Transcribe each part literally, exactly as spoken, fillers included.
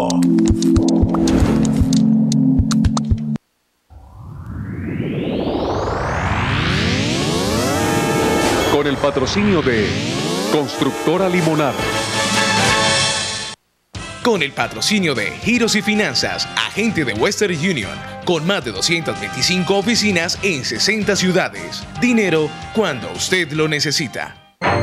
Con el patrocinio de Constructora Limonar. Con el patrocinio de Giros y Finanzas, agente de Western Union, con más de doscientas veinticinco oficinas en sesenta ciudades. Dinero cuando usted lo necesita.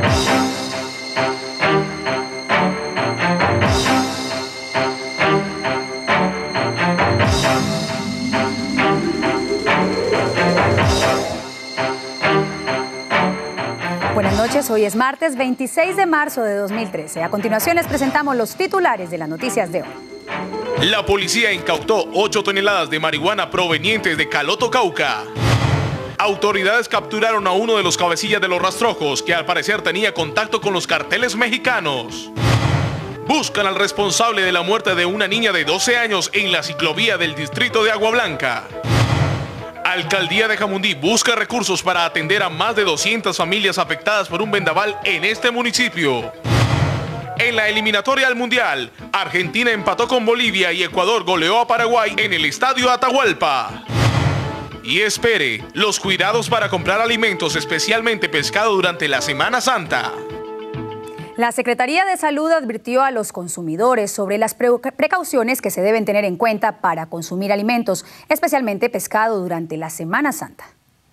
Buenas noches, hoy es martes veintiséis de marzo de dos mil trece. A continuación les presentamos los titulares de las noticias de hoy. La policía incautó ocho toneladas de marihuana provenientes de Caloto, Cauca. Autoridades capturaron a uno de los cabecillas de los rastrojos que al parecer tenía contacto con los carteles mexicanos. Buscan al responsable de la muerte de una niña de doce años en la ciclovía del distrito de Agua Blanca. Alcaldía de Jamundí busca recursos para atender a más de doscientas familias afectadas por un vendaval en este municipio. En la eliminatoria al Mundial, Argentina empató con Bolivia y Ecuador goleó a Paraguay en el Estadio Atahualpa. Y espere, los cuidados para comprar alimentos, especialmente pescado, durante la Semana Santa. La Secretaría de Salud advirtió a los consumidores sobre las precauciones que se deben tener en cuenta para consumir alimentos, especialmente pescado, durante la Semana Santa.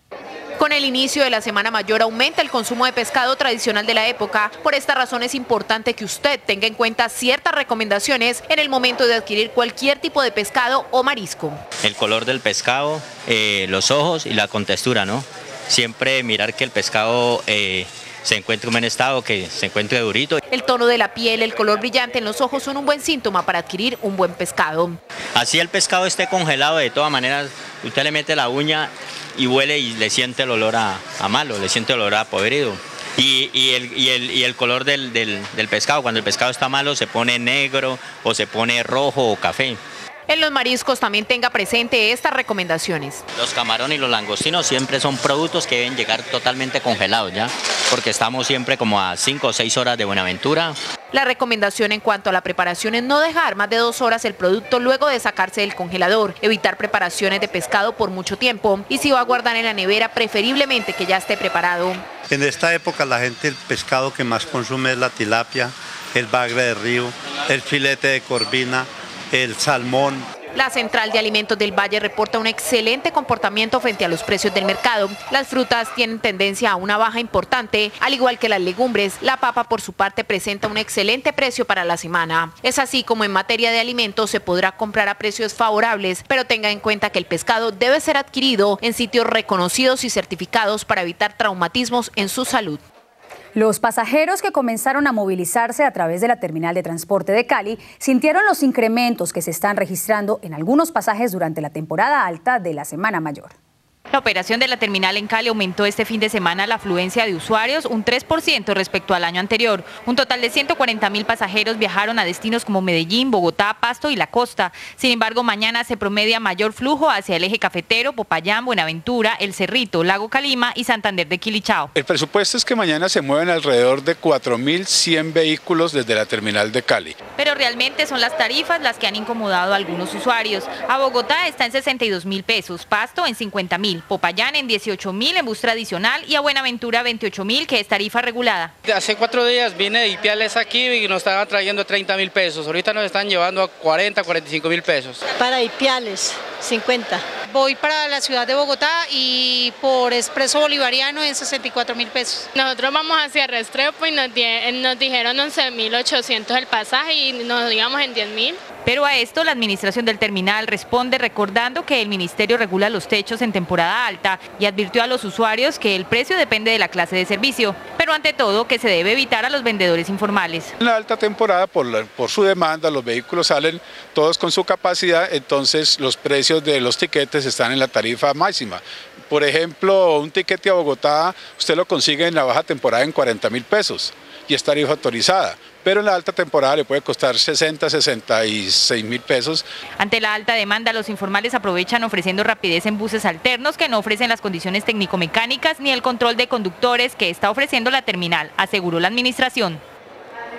Con el inicio de la Semana Mayor aumenta el consumo de pescado tradicional de la época. Por esta razón es importante que usted tenga en cuenta ciertas recomendaciones en el momento de adquirir cualquier tipo de pescado o marisco. El color del pescado, eh, los ojos y la contextura, ¿no? Siempre mirar que el pescado eh, se encuentre en buen estado, que se encuentre durito. El tono de la piel, el color brillante en los ojos son un buen síntoma para adquirir un buen pescado. Así el pescado esté congelado, de todas maneras, usted le mete la uña y huele y le siente el olor a, a malo, le siente el olor a podrido. Y, y, el, y, el, y el color del, del, del pescado, cuando el pescado está malo se pone negro o se pone rojo o café. En los mariscos también tenga presente estas recomendaciones. Los camarones y los langostinos siempre son productos que deben llegar totalmente congelados ya, porque estamos siempre como a cinco o seis horas de Buenaventura. La recomendación en cuanto a la preparación es no dejar más de dos horas el producto luego de sacarse del congelador, evitar preparaciones de pescado por mucho tiempo y si va a guardar en la nevera, preferiblemente que ya esté preparado. En esta época la gente el pescado que más consume es la tilapia, el bagre de río, el filete de corvina, el salmón. La Central de Alimentos del Valle reporta un excelente comportamiento frente a los precios del mercado. Las frutas tienen tendencia a una baja importante, al igual que las legumbres. La papa, por su parte, presenta un excelente precio para la semana. Es así como en materia de alimentos se podrá comprar a precios favorables, pero tenga en cuenta que el pescado debe ser adquirido en sitios reconocidos y certificados para evitar traumatismos en su salud. Los pasajeros que comenzaron a movilizarse a través de la terminal de transporte de Cali sintieron los incrementos que se están registrando en algunos pasajes durante la temporada alta de la Semana Mayor. La operación de la terminal en Cali aumentó este fin de semana la afluencia de usuarios un tres por ciento respecto al año anterior. Un total de ciento cuarenta mil pasajeros viajaron a destinos como Medellín, Bogotá, Pasto y la costa. Sin embargo, mañana se promedia mayor flujo hacia el eje cafetero, Popayán, Buenaventura, El Cerrito, Lago Calima y Santander de Quilichao. El presupuesto es que mañana se mueven alrededor de cuatro mil cien vehículos desde la terminal de Cali. Pero realmente son las tarifas las que han incomodado a algunos usuarios. A Bogotá está en sesenta y dos mil pesos, Pasto en cincuenta mil. Popayán en dieciocho mil en bus tradicional y a Buenaventura veintiocho mil, que es tarifa regulada. Hace cuatro días vine de Ipiales aquí y nos estaban trayendo treinta mil pesos. Ahorita nos están llevando a cuarenta, cuarenta y cinco mil pesos. Para Ipiales, cincuenta. Voy para la ciudad de Bogotá y por Expreso Bolivariano en sesenta y cuatro mil pesos. Nosotros vamos hacia Restrepo y nos, nos dijeron once mil ochocientos el pasaje y nos digamos en diez mil. Pero a esto la administración del terminal responde recordando que el ministerio regula los techos en temporada alta y advirtió a los usuarios que el precio depende de la clase de servicio, pero ante todo que se debe evitar a los vendedores informales. En la alta temporada, por, la, por su demanda, los vehículos salen todos con su capacidad, entonces los precios de los tiquetes están en la tarifa máxima. Por ejemplo, un tiquete a Bogotá usted lo consigue en la baja temporada en cuarenta mil pesos y es tarifa autorizada, pero en la alta temporada le puede costar sesenta, sesenta y seis mil pesos. Ante la alta demanda, los informales aprovechan ofreciendo rapidez en buses alternos que no ofrecen las condiciones técnico-mecánicas ni el control de conductores que está ofreciendo la terminal, aseguró la administración.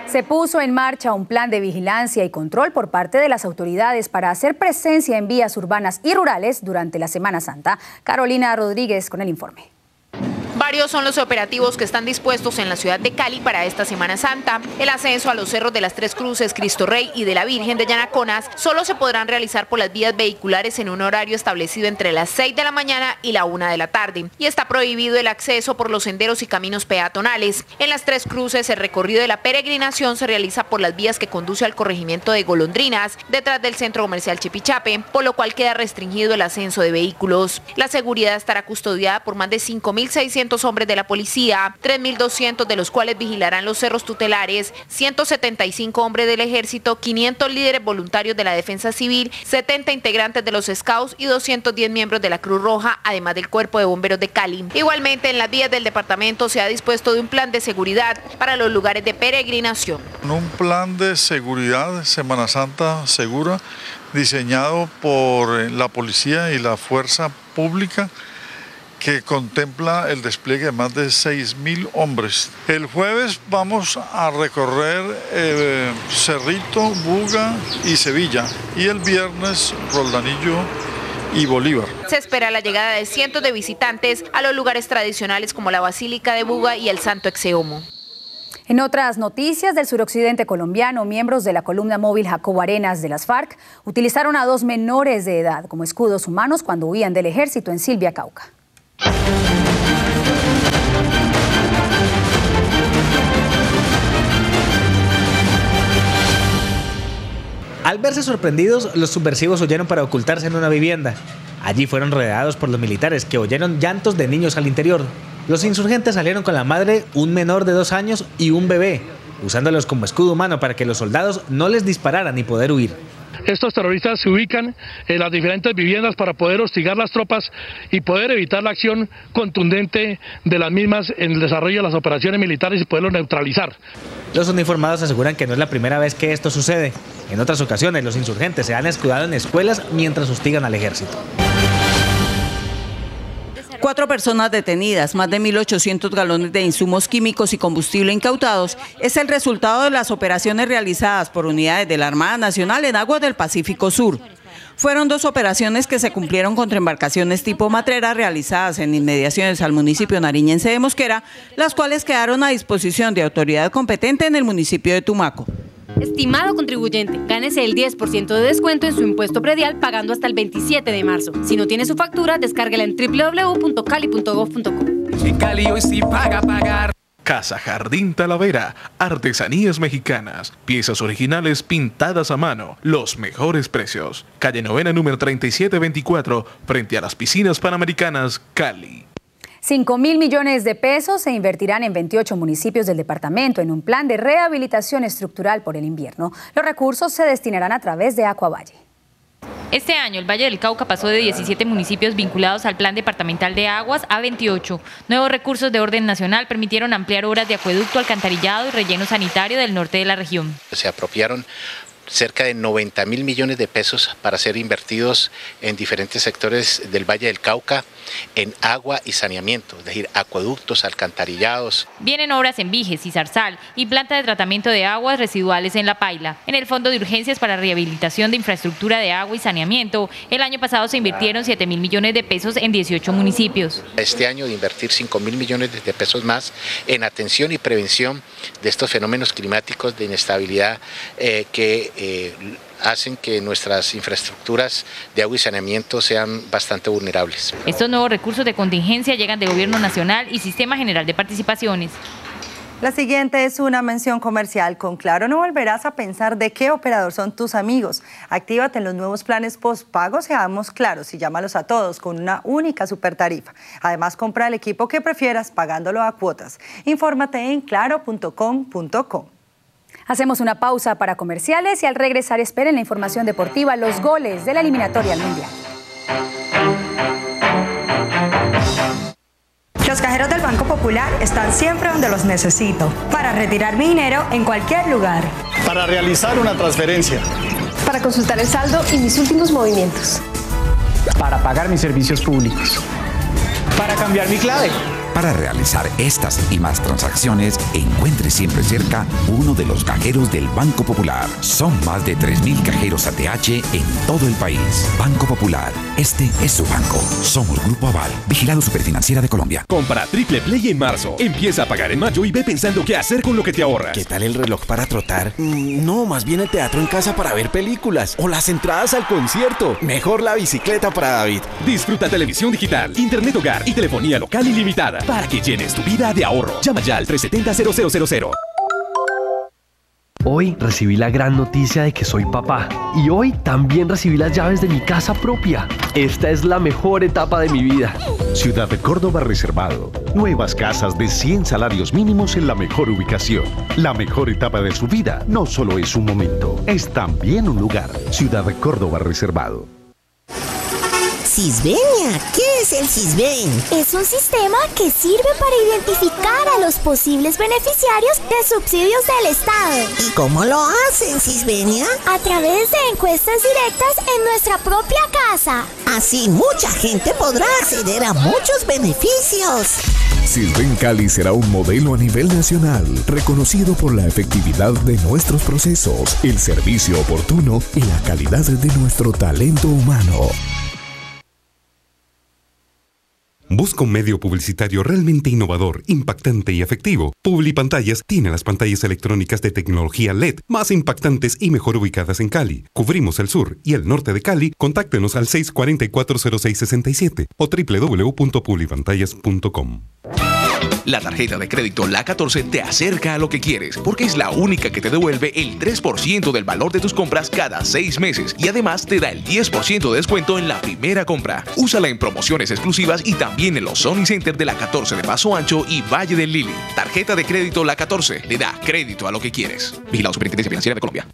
Se puso en marcha un plan de vigilancia y control por parte de las autoridades para hacer presencia en vías urbanas y rurales durante la Semana Santa. Carolina Rodríguez con el informe. Varios son los operativos que están dispuestos en la ciudad de Cali para esta Semana Santa. El ascenso a los cerros de las Tres Cruces, Cristo Rey y de la Virgen de Yanaconas solo se podrán realizar por las vías vehiculares en un horario establecido entre las seis de la mañana y la una de la tarde. Y está prohibido el acceso por los senderos y caminos peatonales. En las Tres Cruces, el recorrido de la peregrinación se realiza por las vías que conduce al corregimiento de Golondrinas, detrás del centro comercial Chipichape, por lo cual queda restringido el ascenso de vehículos. La seguridad estará custodiada por más de cinco mil seiscientos hombres de la policía, tres mil doscientos de los cuales vigilarán los cerros tutelares, ciento setenta y cinco hombres del ejército, quinientos líderes voluntarios de la defensa civil, setenta integrantes de los scouts y doscientos diez miembros de la Cruz Roja, además del Cuerpo de Bomberos de Cali. Igualmente, en las vías del departamento se ha dispuesto de un plan de seguridad para los lugares de peregrinación. Un plan de seguridad, Semana Santa segura, diseñado por la policía y la fuerza pública, que contempla el despliegue de más de seis mil hombres. El jueves vamos a recorrer eh, Cerrito, Buga y Sevilla, y el viernes Roldanillo y Bolívar. Se espera la llegada de cientos de visitantes a los lugares tradicionales como la Basílica de Buga y el Santo Exeomo. En otras noticias del suroccidente colombiano, miembros de la columna móvil Jacobo Arenas de las FARC utilizaron a dos menores de edad como escudos humanos cuando huían del ejército en Silvia, Cauca. Al verse sorprendidos, los subversivos huyeron para ocultarse en una vivienda. Allí fueron rodeados por los militares, que oyeron llantos de niños al interior. Los insurgentes salieron con la madre, un menor de dos años y un bebé, usándolos como escudo humano para que los soldados no les dispararan y poder huir. Estos terroristas se ubican en las diferentes viviendas para poder hostigar las tropas y poder evitar la acción contundente de las mismas en el desarrollo de las operaciones militares y poderlos neutralizar. Los uniformados aseguran que no es la primera vez que esto sucede. En otras ocasiones, los insurgentes se han escudado en escuelas mientras hostigan al ejército. Cuatro personas detenidas, más de mil ochocientos galones de insumos químicos y combustible incautados, es el resultado de las operaciones realizadas por unidades de la Armada Nacional en aguas del Pacífico Sur. Fueron dos operaciones que se cumplieron contra embarcaciones tipo matrera realizadas en inmediaciones al municipio nariñense de Mosquera, las cuales quedaron a disposición de autoridad competente en el municipio de Tumaco. Estimado contribuyente, gánese el diez por ciento de descuento en su impuesto predial pagando hasta el veintisiete de marzo. Si no tiene su factura, descárguela en w w w punto cali punto gov punto co. En Cali hoy sí paga pagar. Casa Jardín Talavera, artesanías mexicanas, piezas originales pintadas a mano, los mejores precios. Calle Novena número treinta y siete veinticuatro, frente a las piscinas panamericanas, Cali. cinco mil millones de pesos se invertirán en veintiocho municipios del departamento en un plan de rehabilitación estructural por el invierno. Los recursos se destinarán a través de Acuavalle. Este año el Valle del Cauca pasó de diecisiete municipios vinculados al Plan Departamental de Aguas a veintiocho. Nuevos recursos de orden nacional permitieron ampliar obras de acueducto, alcantarillado y relleno sanitario del norte de la región. Se apropiaron cerca de noventa mil millones de pesos para ser invertidos en diferentes sectores del Valle del Cauca en agua y saneamiento, es decir, acueductos, alcantarillados. Vienen obras en Viges y Zarzal y planta de tratamiento de aguas residuales en La Paila. En el Fondo de Urgencias para Rehabilitación de Infraestructura de Agua y Saneamiento, el año pasado se invirtieron siete mil millones de pesos en dieciocho municipios. Este año de invertir cinco mil millones de pesos más en atención y prevención de estos fenómenos climáticos de inestabilidad eh, que eh, hacen que nuestras infraestructuras de agua y saneamiento sean bastante vulnerables. Estos nuevos recursos de contingencia llegan de Gobierno Nacional y Sistema General de Participaciones. La siguiente es una mención comercial. Con Claro no volverás a pensar de qué operador son tus amigos. Actívate en los nuevos planes postpago, seamos claros, y llámalos a todos con una única super tarifa. Además, compra el equipo que prefieras pagándolo a cuotas. Infórmate en claro punto com punto co. Hacemos una pausa para comerciales y al regresar esperen la información deportiva, los goles de la eliminatoria al Mundial. Los cajeros del Banco Popular están siempre donde los necesito. Para retirar mi dinero en cualquier lugar. Para realizar una transferencia. Para consultar el saldo y mis últimos movimientos. Para pagar mis servicios públicos. Para cambiar mi clave. Para realizar estas y más transacciones, encuentre siempre cerca uno de los cajeros del Banco Popular. Son más de tres mil cajeros A T H en todo el país. Banco Popular, este es su banco. Somos Grupo Aval, vigilado Superfinanciera de Colombia. Compra Triple Play en marzo. Empieza a pagar en mayo y ve pensando qué hacer con lo que te ahorras. ¿Qué tal el reloj para trotar? Mm, no, más bien el teatro en casa para ver películas. O las entradas al concierto. Mejor la bicicleta para David. Disfruta televisión digital, internet hogar y telefonía local ilimitada para que llenes tu vida de ahorro. Llama ya al tres setenta cero cero cero cero. Hoy recibí la gran noticia de que soy papá. Y hoy también recibí las llaves de mi casa propia. Esta es la mejor etapa de mi vida. Ciudad de Córdoba Reservado. Nuevas casas de cien salarios mínimos en la mejor ubicación. La mejor etapa de su vida no solo es un momento, es también un lugar. Ciudad de Córdoba Reservado. Sisbenia, ¿qué es el Sisben? Es un sistema que sirve para identificar a los posibles beneficiarios de subsidios del Estado. ¿Y cómo lo hacen, Sisbenia? A través de encuestas directas en nuestra propia casa. Así mucha gente podrá acceder a muchos beneficios. Sisben Cali será un modelo a nivel nacional, reconocido por la efectividad de nuestros procesos, el servicio oportuno y la calidad de nuestro talento humano. Busca un medio publicitario realmente innovador, impactante y efectivo. Publipantallas tiene las pantallas electrónicas de tecnología L E D más impactantes y mejor ubicadas en Cali. Cubrimos el sur y el norte de Cali. Contáctenos al seis cuatro cuatro cero seis seis siete o doble u doble u doble u punto publipantallas punto com. La tarjeta de crédito La catorce te acerca a lo que quieres, porque es la única que te devuelve el tres por ciento del valor de tus compras cada seis meses y además te da el diez por ciento de descuento en la primera compra. Úsala en promociones exclusivas y también en los Sony Center de La catorce de Paso Ancho y Valle del Lili. Tarjeta de crédito La catorce le da crédito a lo que quieres. Vigilado Superintendencia Financiera de Colombia.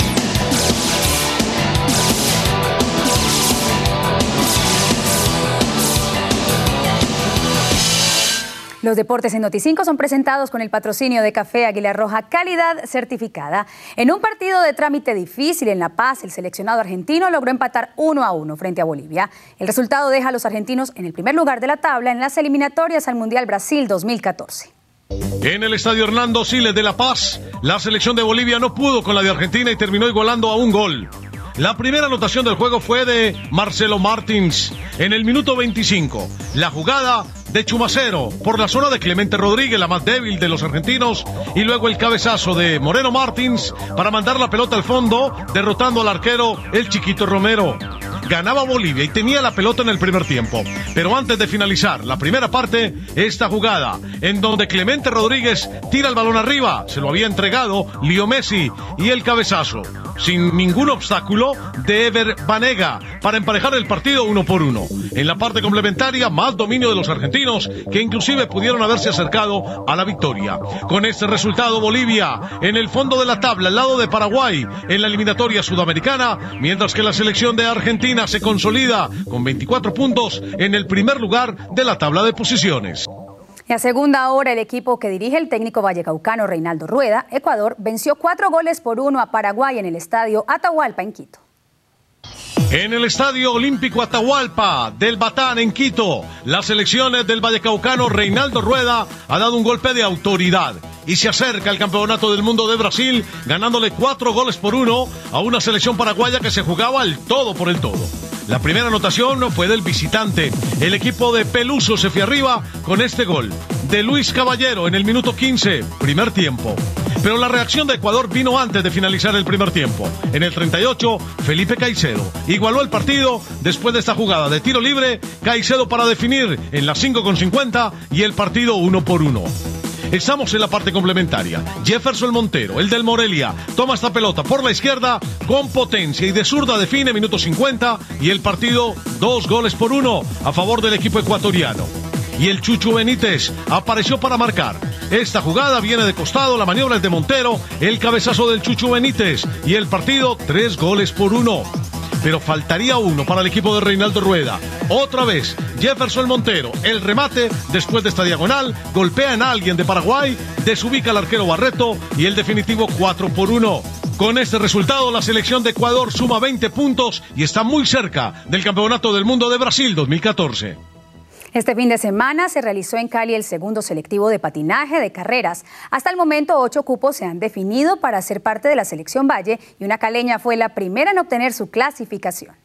Los deportes en Noticinco son presentados con el patrocinio de Café Águila Roja, calidad certificada. En un partido de trámite difícil en La Paz, el seleccionado argentino logró empatar uno a uno frente a Bolivia. El resultado deja a los argentinos en el primer lugar de la tabla en las eliminatorias al Mundial Brasil dos mil catorce. En el estadio Hernando Siles de La Paz, la selección de Bolivia no pudo con la de Argentina y terminó igualando a un gol. La primera anotación del juego fue de Marcelo Martins en el minuto veinticinco. La jugada de Chumacero por la zona de Clemente Rodríguez, la más débil de los argentinos, y luego el cabezazo de Moreno Martins para mandar la pelota al fondo, derrotando al arquero el Chiquito Romero. Ganaba Bolivia y tenía la pelota en el primer tiempo, pero antes de finalizar la primera parte, esta jugada en donde Clemente Rodríguez tira el balón arriba, se lo había entregado Leo Messi, y el cabezazo sin ningún obstáculo de Ever Banega para emparejar el partido uno por uno. En la parte complementaria, más dominio de los argentinos, que inclusive pudieron haberse acercado a la victoria. Con este resultado, Bolivia en el fondo de la tabla, al lado de Paraguay en la eliminatoria sudamericana, mientras que la selección de Argentina se consolida con veinticuatro puntos en el primer lugar de la tabla de posiciones. Y a segunda hora, el equipo que dirige el técnico vallecaucano Reinaldo Rueda, Ecuador, venció cuatro goles por uno a Paraguay en el estadio Atahualpa en Quito. En el Estadio Olímpico Atahualpa del Batán en Quito, las selecciones del vallecaucano Reinaldo Rueda ha dado un golpe de autoridad y se acerca al Campeonato del Mundo de Brasil, ganándole cuatro goles por uno a una selección paraguaya que se jugaba el todo por el todo. La primera anotación fue del visitante. El equipo de Peluso se fue arriba con este gol de Luis Caballero en el minuto quince, primer tiempo. Pero la reacción de Ecuador vino antes de finalizar el primer tiempo. En el treinta y ocho, Felipe Caicedo igualó el partido después de esta jugada de tiro libre. Caicedo para definir en las cinco con cincuenta y el partido uno por uno. Estamos en la parte complementaria. Jefferson Montero, el del Morelia, toma esta pelota por la izquierda con potencia y de zurda define minuto cincuenta y el partido dos goles por uno a favor del equipo ecuatoriano. Y el Chucho Benítez apareció para marcar. Esta jugada viene de costado, la maniobra es de Montero, el cabezazo del Chucho Benítez y el partido tres goles por uno. Pero faltaría uno para el equipo de Reinaldo Rueda. Otra vez, Jefferson Montero, el remate después de esta diagonal, golpea en alguien de Paraguay, desubica al arquero Barreto y el definitivo cuatro por uno. Con este resultado, la selección de Ecuador suma veinte puntos y está muy cerca del Campeonato del Mundo de Brasil dos mil catorce. Este fin de semana se realizó en Cali el segundo selectivo de patinaje de carreras. Hasta el momento, ocho cupos se han definido para ser parte de la selección Valle y una caleña fue la primera en obtener su clasificación.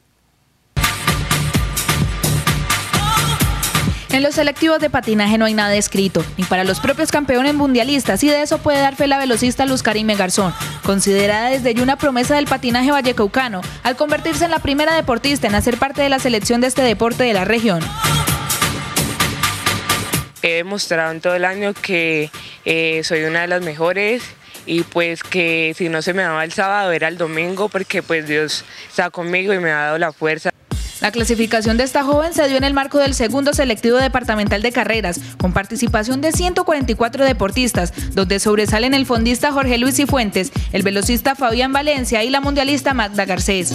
En los selectivos de patinaje no hay nada escrito, ni para los propios campeones mundialistas, y de eso puede dar fe la velocista Luz Karime Garzón, considerada desde ya una promesa del patinaje vallecaucano, al convertirse en la primera deportista en hacer parte de la selección de este deporte de la región. He demostrado en todo el año que eh, soy una de las mejores y pues que si no se me daba el sábado era el domingo, porque pues Dios está conmigo y me ha dado la fuerza. La clasificación de esta joven se dio en el marco del segundo selectivo departamental de carreras, con participación de ciento cuarenta y cuatro deportistas, donde sobresalen el fondista Jorge Luis Cifuentes, el velocista Fabián Valencia y la mundialista Magda Garcés.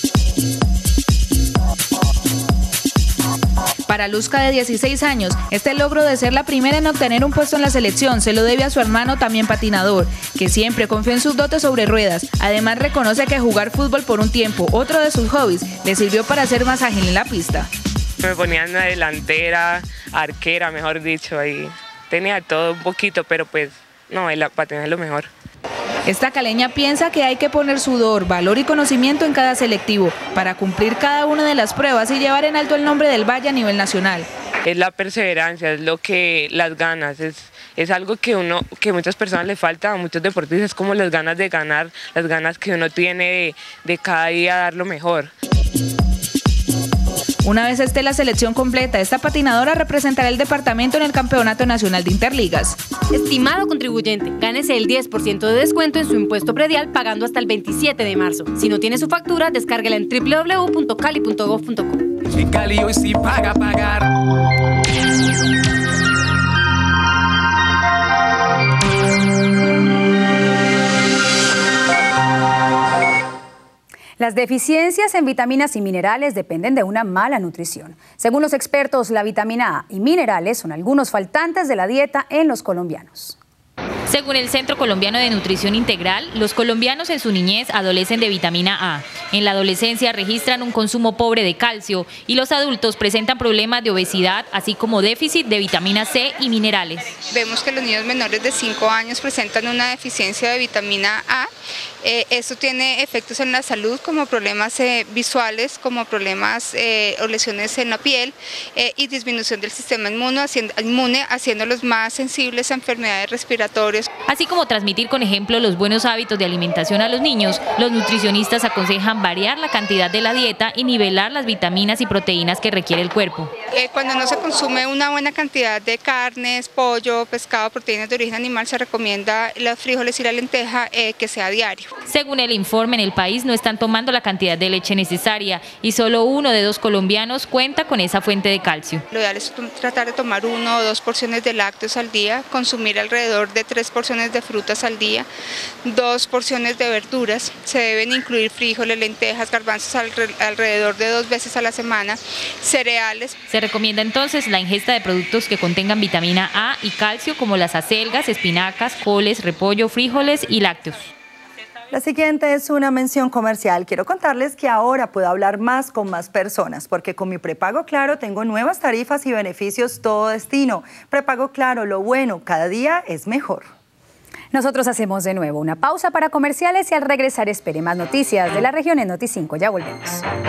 Para Luzca, de dieciséis años, este logro de ser la primera en obtener un puesto en la selección se lo debe a su hermano, también patinador, que siempre confió en sus dotes sobre ruedas. Además, reconoce que jugar fútbol por un tiempo, otro de sus hobbies, le sirvió para ser más ágil en la pista. Me ponía en la delantera, arquera, mejor dicho, ahí tenía todo un poquito, pero pues no, el patinaje es lo mejor. Esta caleña piensa que hay que poner sudor, valor y conocimiento en cada selectivo para cumplir cada una de las pruebas y llevar en alto el nombre del Valle a nivel nacional. Es la perseverancia, es lo que las ganas, es, es algo que uno, que muchas personas le falta a muchos deportistas, como las ganas de ganar, las ganas que uno tiene de, de cada día dar lo mejor. Una vez esté la selección completa, esta patinadora representará el departamento en el Campeonato Nacional de Interligas. Estimado contribuyente, gánese el diez por ciento de descuento en su impuesto predial pagando hasta el veintisiete de marzo. Si no tiene su factura, descárguela en doble u doble u doble u punto cali punto gov punto co. En Cali hoy sí paga pagar. Las deficiencias en vitaminas y minerales dependen de una mala nutrición. Según los expertos, la vitamina A y minerales son algunos faltantes de la dieta en los colombianos. Según el Centro Colombiano de Nutrición Integral, los colombianos en su niñez adolecen de vitamina A. En la adolescencia registran un consumo pobre de calcio y los adultos presentan problemas de obesidad, así como déficit de vitamina C y minerales. Vemos que los niños menores de cinco años presentan una deficiencia de vitamina A. Eh, esto tiene efectos en la salud, como problemas eh, visuales, como problemas eh, o lesiones en la piel eh, y disminución del sistema inmune, haciendo, inmune, haciéndolos más sensibles a enfermedades respiratorias. Así como transmitir con ejemplo los buenos hábitos de alimentación a los niños, los nutricionistas aconsejan variar la cantidad de la dieta y nivelar las vitaminas y proteínas que requiere el cuerpo. Eh, cuando no se consume una buena cantidad de carnes, pollo, pescado, proteínas de origen animal, se recomienda los frijoles y la lenteja eh, que sea diario. Según el informe, en el país no están tomando la cantidad de leche necesaria y solo uno de dos colombianos cuenta con esa fuente de calcio. Lo ideal es tratar de tomar uno o dos porciones de lácteos al día, consumir alrededor de tres porciones de frutas al día, dos porciones de verduras. Se deben incluir frijoles, lentejas, garbanzos alrededor de dos veces a la semana, cereales. Se recomienda entonces la ingesta de productos que contengan vitamina A y calcio, como las acelgas, espinacas, coles, repollo, frijoles y lácteos. La siguiente es una mención comercial. Quiero contarles que ahora puedo hablar más con más personas, porque con mi prepago Claro tengo nuevas tarifas y beneficios todo destino. Prepago Claro, lo bueno, cada día es mejor. Nosotros hacemos de nuevo una pausa para comerciales y al regresar espere más noticias de la región en Noti cinco. Ya volvemos.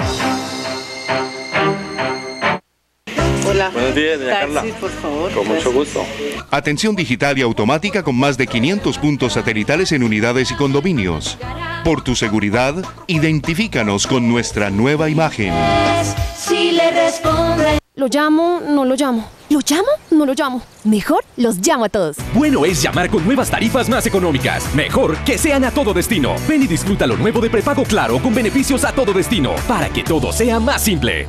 Hola. Buenos días, doña Carla. Taxi, por favor. Con mucho gusto. Atención digital y automática con más de quinientos puntos satelitales en unidades y condominios. Por tu seguridad, identifícanos con nuestra nueva imagen. Si le responde. ¿Lo llamo? No lo llamo. ¿Lo llamo? No lo llamo. Mejor los llamo a todos. Bueno es llamar con nuevas tarifas más económicas. Mejor que sean a todo destino. Ven y disfruta lo nuevo de prepago Claro con beneficios a todo destino, para que todo sea más simple.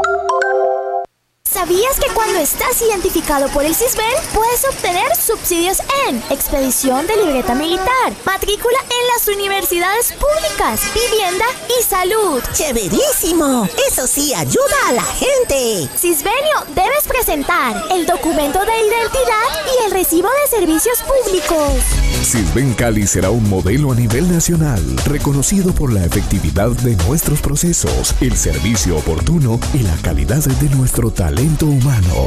¿Sabías que cuando estás identificado por el CISBEN puedes obtener subsidios en expedición de libreta militar, matrícula en las universidades públicas, vivienda y salud? ¡Chéverísimo! Eso sí ayuda a la gente. Cisbenio, debes presentar el documento de identidad y el recibo de servicios públicos. Sisben Cali será un modelo a nivel nacional, reconocido por la efectividad de nuestros procesos, el servicio oportuno y la calidad de nuestro talento humano.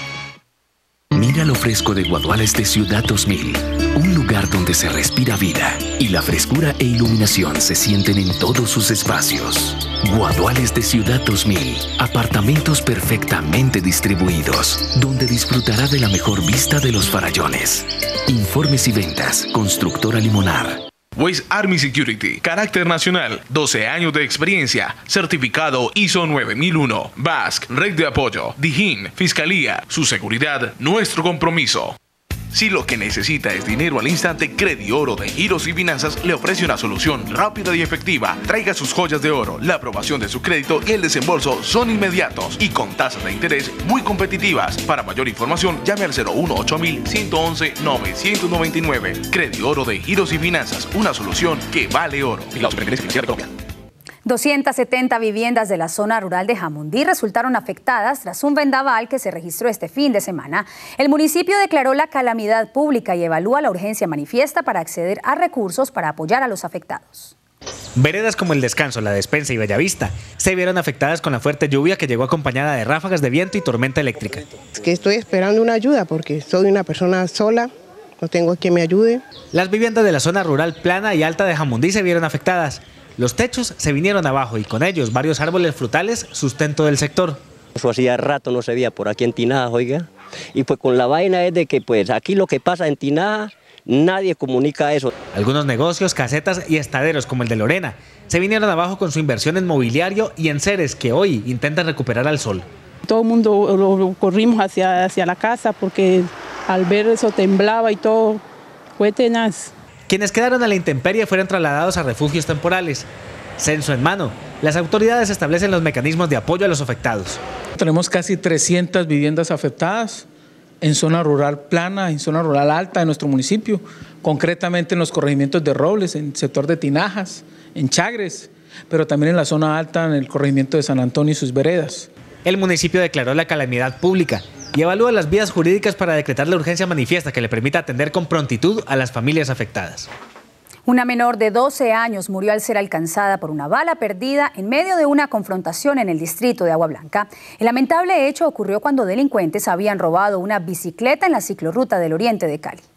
Mira lo fresco de Guaduales de Ciudad dos mil, un lugar donde se respira vida y la frescura e iluminación se sienten en todos sus espacios. Guaduales de Ciudad dos mil, apartamentos perfectamente distribuidos, donde disfrutará de la mejor vista de los farallones. Informes y ventas, Constructora Limonar. West Army Security, carácter nacional, doce años de experiencia, certificado I S O nueve mil uno, B A S C, Red de Apoyo, Dijín, Fiscalía, su seguridad, nuestro compromiso. Si lo que necesita es dinero al instante, Credioro de Giros y Finanzas le ofrece una solución rápida y efectiva. Traiga sus joyas de oro, la aprobación de su crédito y el desembolso son inmediatos y con tasas de interés muy competitivas. Para mayor información, llame al cero uno ocho mil ciento once novecientos noventa y nueve. Credioro de Giros y Finanzas, una solución que vale oro. Y la Superintendencia Financiera de Colombia. doscientas setenta viviendas de la zona rural de Jamundí resultaron afectadas tras un vendaval que se registró este fin de semana. El municipio declaró la calamidad pública y evalúa la urgencia manifiesta para acceder a recursos para apoyar a los afectados. Veredas como El Descanso, La Despensa y Bellavista se vieron afectadas con la fuerte lluvia que llegó acompañada de ráfagas de viento y tormenta eléctrica. Es que estoy esperando una ayuda porque soy una persona sola, no tengo quien me ayude. Las viviendas de la zona rural plana y alta de Jamundí se vieron afectadas. Los techos se vinieron abajo y con ellos varios árboles frutales, sustento del sector. Eso hacía rato no se veía por aquí en Tinaja, oiga. Y pues con la vaina es de que pues aquí lo que pasa en Tinaja, nadie comunica eso. Algunos negocios, casetas y estaderos como el de Lorena se vinieron abajo con su inversión en mobiliario y enseres que hoy intentan recuperar al sol. Todo el mundo lo corrimos hacia, hacia la casa porque al ver eso temblaba y todo, fue tenaz. Quienes quedaron a la intemperie fueron trasladados a refugios temporales. Censo en mano, las autoridades establecen los mecanismos de apoyo a los afectados. Tenemos casi trescientas viviendas afectadas en zona rural plana, en zona rural alta de nuestro municipio, concretamente en los corregimientos de Robles, en el sector de Tinajas, en Chagres, pero también en la zona alta en el corregimiento de San Antonio y sus veredas. El municipio declaró la calamidad pública y evalúa las vías jurídicas para decretar la urgencia manifiesta que le permita atender con prontitud a las familias afectadas. Una menor de doce años murió al ser alcanzada por una bala perdida en medio de una confrontación en el distrito de Agua Blanca. El lamentable hecho ocurrió cuando delincuentes habían robado una bicicleta en la ciclorruta del oriente de Cali.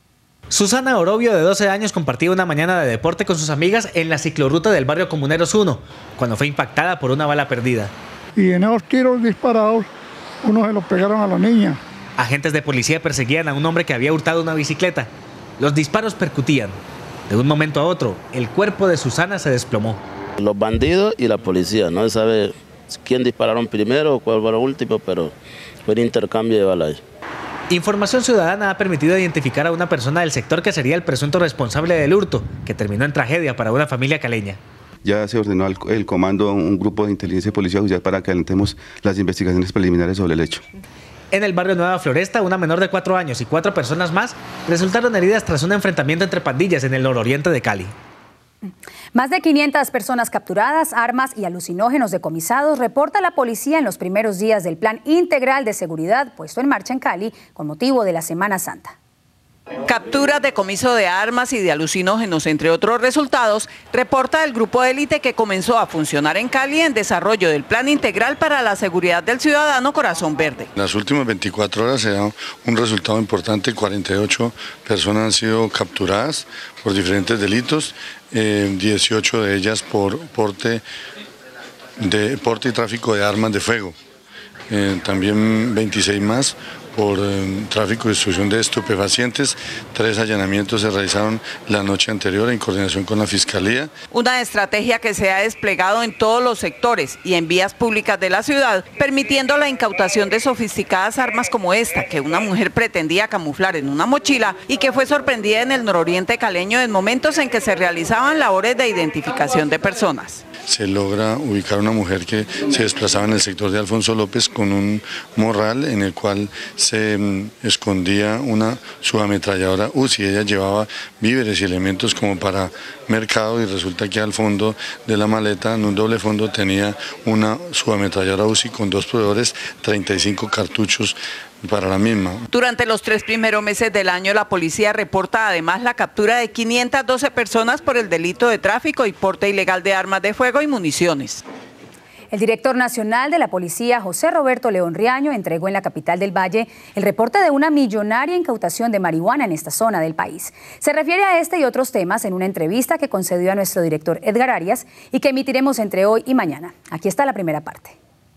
Susana Orobio, de doce años, compartía una mañana de deporte con sus amigas en la ciclorruta del barrio Comuneros uno, cuando fue impactada por una bala perdida. Y en esos tiros disparados, unos se los pegaron a la niña. Agentes de policía perseguían a un hombre que había hurtado una bicicleta. Los disparos percutían. De un momento a otro, el cuerpo de Susana se desplomó. Los bandidos y la policía, no se sabe quién dispararon primero o cuál fue lo último, pero fue un intercambio de balas. Información Ciudadana ha permitido identificar a una persona del sector que sería el presunto responsable del hurto, que terminó en tragedia para una familia caleña. Ya se ordenó al el comando un grupo de inteligencia y policía judicial para que adelantemos las investigaciones preliminares sobre el hecho. En el barrio Nueva Floresta, una menor de cuatro años y cuatro personas más resultaron heridas tras un enfrentamiento entre pandillas en el nororiente de Cali. Más de quinientas personas capturadas, armas y alucinógenos decomisados, reporta la policía en los primeros días del Plan Integral de Seguridad puesto en marcha en Cali con motivo de la Semana Santa. Capturas, decomiso de armas y de alucinógenos, entre otros resultados, reporta el grupo de élite que comenzó a funcionar en Cali en desarrollo del Plan Integral para la Seguridad del Ciudadano Corazón Verde. En las últimas veinticuatro horas se da un resultado importante, cuarenta y ocho personas han sido capturadas por diferentes delitos, eh, dieciocho de ellas por porte, de, porte y tráfico de armas de fuego, eh, también veintiséis más por eh, tráfico y distribución de estupefacientes. Tres allanamientos se realizaron la noche anterior en coordinación con la Fiscalía. Una estrategia que se ha desplegado en todos los sectores y en vías públicas de la ciudad, permitiendo la incautación de sofisticadas armas como esta, que una mujer pretendía camuflar en una mochila y que fue sorprendida en el nororiente caleño en momentos en que se realizaban labores de identificación de personas. Se logra ubicar una mujer que se desplazaba en el sector de Alfonso López con un morral en el cual se um, escondía una subametralladora U C I. Ella llevaba víveres y elementos como para mercado y resulta que al fondo de la maleta, en un doble fondo, tenía una subametralladora U C I con dos proveedores, treinta y cinco cartuchos para la misma. Durante los tres primeros meses del año, la policía reporta además la captura de quinientas doce personas por el delito de tráfico y porte ilegal de armas de fuego y municiones. El director nacional de la policía, José Roberto León Riaño, entregó en la capital del Valle el reporte de una millonaria incautación de marihuana en esta zona del país. Se refiere a este y otros temas en una entrevista que concedió a nuestro director Edgar Arias y que emitiremos entre hoy y mañana. Aquí está la primera parte.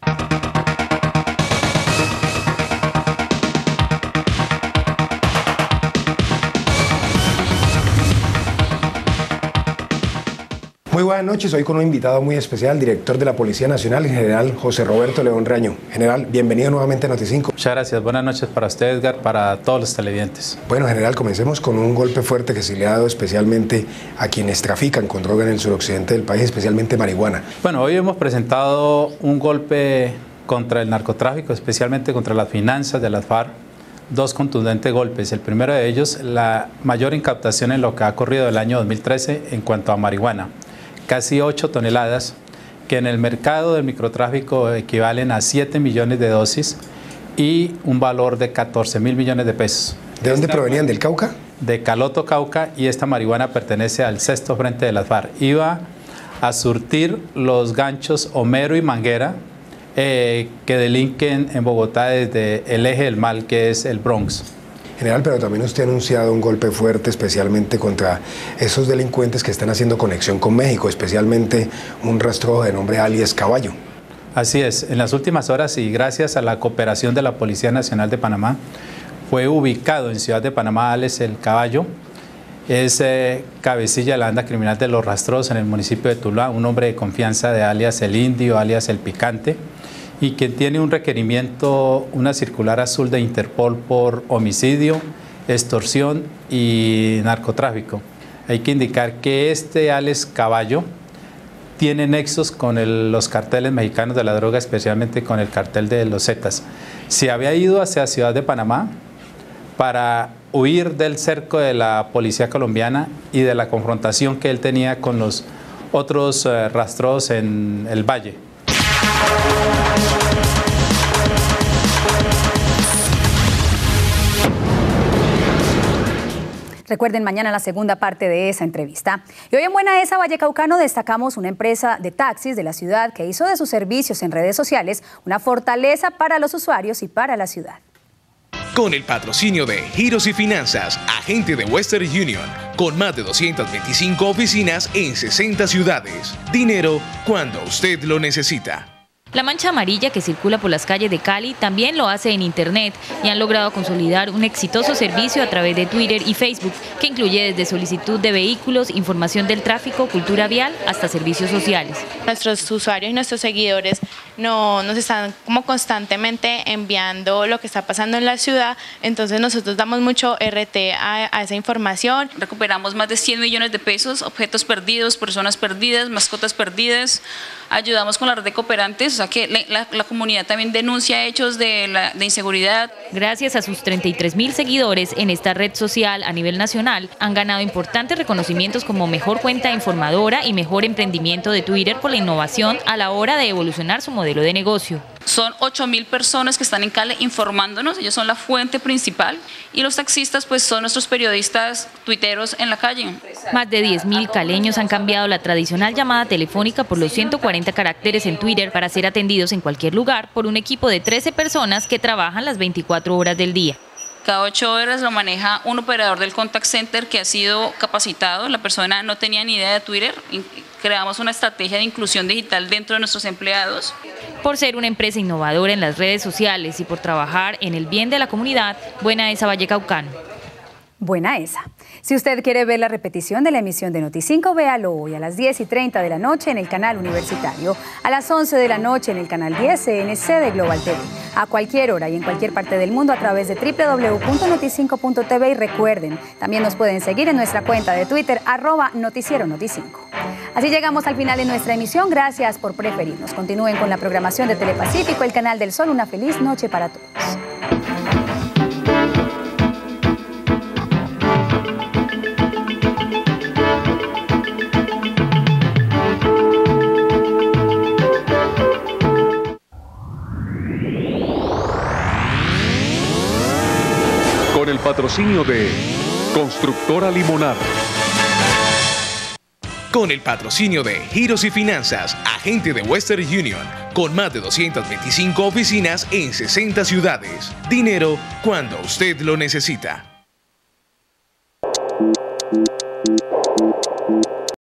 Muy buenas noches, hoy con un invitado muy especial, director de la Policía Nacional, el general José Roberto León Riaño. General, bienvenido nuevamente a Noti cinco. Muchas gracias, buenas noches para usted, Edgar, para todos los televidentes. Bueno, general, comencemos con un golpe fuerte que se le ha dado especialmente a quienes trafican con droga en el suroccidente del país, especialmente marihuana. Bueno, hoy hemos presentado un golpe contra el narcotráfico, especialmente contra las finanzas de las FARC. Dos contundentes golpes. El primero de ellos, la mayor incautación en lo que ha ocurrido el año dos mil trece en cuanto a marihuana. Casi ocho toneladas, que en el mercado del microtráfico equivalen a siete millones de dosis y un valor de catorce mil millones de pesos. ¿De dónde provenían? ¿Del Cauca? De Caloto, Cauca, y esta marihuana pertenece al sexto frente de las FARC. Iba a surtir los ganchos Homero y Manguera, eh, que delinquen en Bogotá desde el eje del mal, que es el Bronx. General, pero también usted ha anunciado un golpe fuerte especialmente contra esos delincuentes que están haciendo conexión con México, especialmente un rastrojo de nombre alias Caballo. Así es, en las últimas horas y gracias a la cooperación de la Policía Nacional de Panamá, fue ubicado en Ciudad de Panamá alias El Caballo. Es eh, cabecilla de la banda criminal de los rastros en el municipio de Tuluá, un hombre de confianza de alias El Indio, alias El Picante, y que tiene un requerimiento, una circular azul de Interpol por homicidio, extorsión y narcotráfico. Hay que indicar que este alias Caballo tiene nexos con el, los carteles mexicanos de la droga, especialmente con el cartel de los Zetas. Se había ido hacia Ciudad de Panamá para huir del cerco de la policía colombiana y de la confrontación que él tenía con los otros eh, rastros en el Valle. Recuerden mañana la segunda parte de esa entrevista. Y hoy en Buena Esa, Vallecaucano, destacamos una empresa de taxis de la ciudad que hizo de sus servicios en redes sociales una fortaleza para los usuarios y para la ciudad. Con el patrocinio de Giros y Finanzas, agente de Western Union, con más de doscientas veinticinco oficinas en sesenta ciudades. Dinero cuando usted lo necesita. La mancha amarilla que circula por las calles de Cali también lo hace en Internet y han logrado consolidar un exitoso servicio a través de Twitter y Facebook que incluye desde solicitud de vehículos, información del tráfico, cultura vial, hasta servicios sociales. Nuestros usuarios y nuestros seguidores no, nos están como constantemente enviando lo que está pasando en la ciudad, entonces nosotros damos mucho R T a, a esa información. Recuperamos más de cien millones de pesos, objetos perdidos, personas perdidas, mascotas perdidas. Ayudamos con la red de cooperantes, o sea que la, la, la comunidad también denuncia hechos de, la, de inseguridad. Gracias a sus treinta y tres mil seguidores en esta red social a nivel nacional, han ganado importantes reconocimientos como mejor cuenta informadora y mejor emprendimiento de Twitter por la innovación a la hora de evolucionar su modelo de negocio. Son ocho mil personas que están en Cali informándonos, ellos son la fuente principal y los taxistas pues son nuestros periodistas tuiteros en la calle. Más de diez mil caleños han cambiado la tradicional llamada telefónica por los ciento cuarenta caracteres en Twitter para ser atendidos en cualquier lugar por un equipo de trece personas que trabajan las veinticuatro horas del día. Cada ocho horas lo maneja un operador del contact center que ha sido capacitado. La persona no tenía ni idea de Twitter. Creamos una estrategia de inclusión digital dentro de nuestros empleados. Por ser una empresa innovadora en las redes sociales y por trabajar en el bien de la comunidad, Buena Esa, Vallecaucano. Buena Esa. Si usted quiere ver la repetición de la emisión de Noti cinco, véalo hoy a las diez y treinta de la noche en el canal Universitario, a las once de la noche en el canal diez C N C de Global T V, a cualquier hora y en cualquier parte del mundo a través de doble u doble u doble u punto noti cinco punto t v y recuerden, también nos pueden seguir en nuestra cuenta de Twitter, arroba Noticiero Noti cinco. Así llegamos al final de nuestra emisión. Gracias por preferirnos. Continúen con la programación de Telepacífico, el canal del Sol. Una feliz noche para todos. patrocinio de Constructora Limonar. Con el patrocinio de Giros y Finanzas, agente de Western Union, con más de doscientas veinticinco oficinas en sesenta ciudades. Dinero cuando usted lo necesita.